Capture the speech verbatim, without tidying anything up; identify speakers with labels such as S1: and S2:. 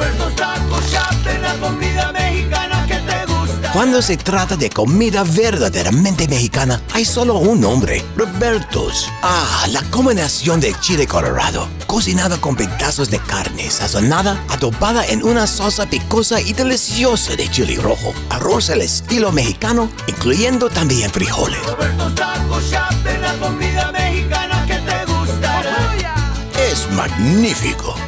S1: Roberto's Taco Shop, de la comida mexicana que te gusta.
S2: Cuando se trata de comida verdaderamente mexicana, hay solo un nombre: Roberto's. Ah, la combinación de chile colorado, cocinada con pedazos de carne sazonada, adobada en una salsa picosa y deliciosa de chile rojo, arroz al estilo mexicano, incluyendo también frijoles.
S1: Roberto's Taco Shop, de la comida mexicana que te gusta.
S2: Es magnífico.